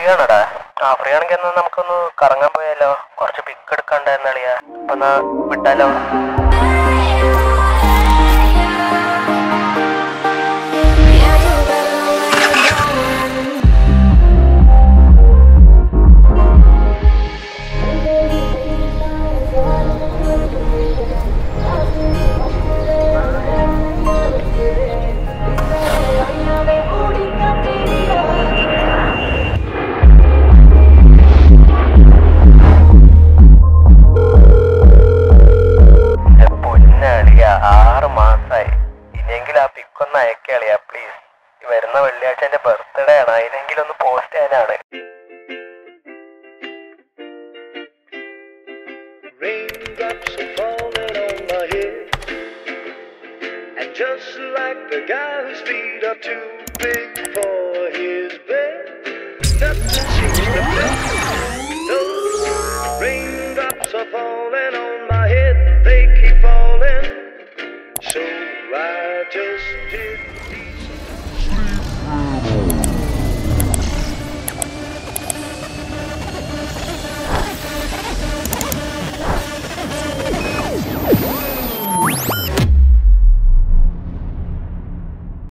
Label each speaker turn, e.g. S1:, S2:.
S1: ആണടാ? Free ആണെങ്കിൽ എന്നാ നമുക്കൊന്ന് കറങ്ങാൻ പോയാലോ? കുറച്ച് പിക്ക് എടുക്കാണ്ടായിരുന്നു അളിയാ. അപ്പൊ എന്നാ വിട്ടാലോ? പൊന്നളിയാ, 6 മാസായി. ഇനിയെങ്കിലും ആ പിക്കൊന്ന് അയക്കളിയാ പ്ലീസ്. വരുന്ന വെള്ളിയാഴ്ച എന്റെ ബർത്ത്ഡേ ആണ്, അതിനെങ്കിലും ഒന്ന് പോസ്റ്റ് ചെയ്യാനാണ്.
S2: Raindrops are falling on my head, and just like the guy whose feet are too big for his bed, nothing seems to fit. Those raindrops are falling on my head, they keep falling, so I just did these